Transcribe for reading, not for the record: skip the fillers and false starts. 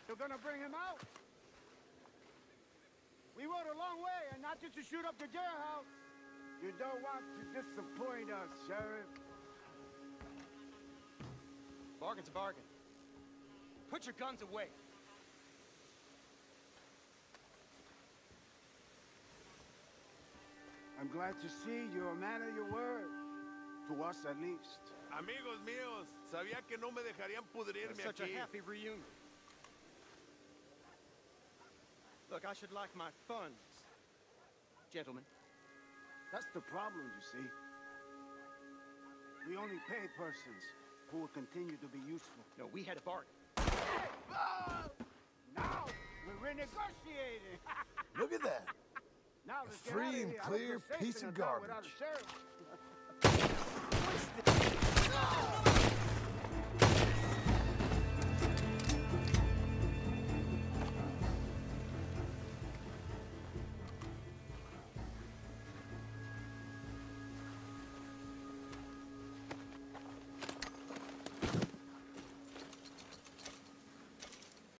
You're gonna bring him out? We rode a long way, and not just to shoot up the jailhouse. You don't want to disappoint us, Sheriff. Bargain's a bargain. Put your guns away. I'm glad to see you're a man of your word. To us, at least. Amigos míos, sabía que no me dejarían pudrirme Such aquí. a happy reunion. Look, I should like my funds, gentlemen. That's the problem, you see. We only pay persons who will continue to be useful. No, we had a bargain. Hey! Oh! Now we're renegotiating. Look at that. Now A let's get free out of and here. clear Out of piece of without a garbage. sheriff.